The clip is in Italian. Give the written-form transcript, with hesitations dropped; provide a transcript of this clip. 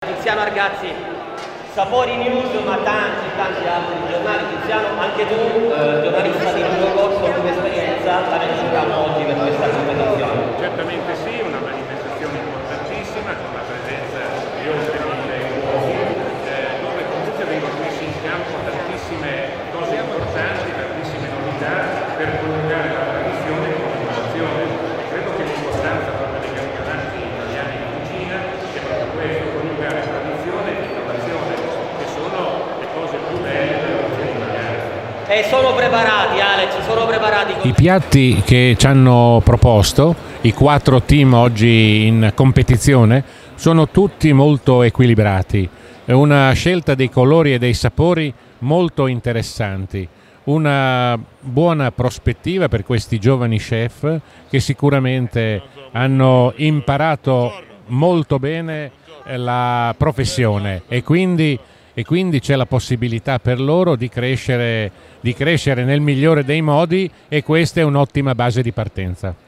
Tiziano Argazzi, Sapori News, ma tanti altri giornali. Tiziano, anche tu, giornalista di lungo corso, lunga esperienza, partecipiamo oggi per questa competizione. Certamente sì, una manifestazione importantissima con la presenza di oltre 1000 uomini, dove comunque vengono messi in campo tantissime cose importanti, tantissime novità per coniugare la tradizione con l'innovazione. E credo che l'importanza proprio dei campionati italiani di cucina sia proprio questo, coniugare tradizione e innovazione, che sono le cose più belle della cucina italiana. E sono preparati, Alex, sono preparati. I piatti che ci hanno proposto i 4 team oggi in competizione sono tutti molto equilibrati, è una scelta dei colori e dei sapori molto interessanti, una buona prospettiva per questi giovani chef che sicuramente hanno imparato molto bene la professione e quindi c'è la possibilità per loro di crescere nel migliore dei modi, e questa è un'ottima base di partenza.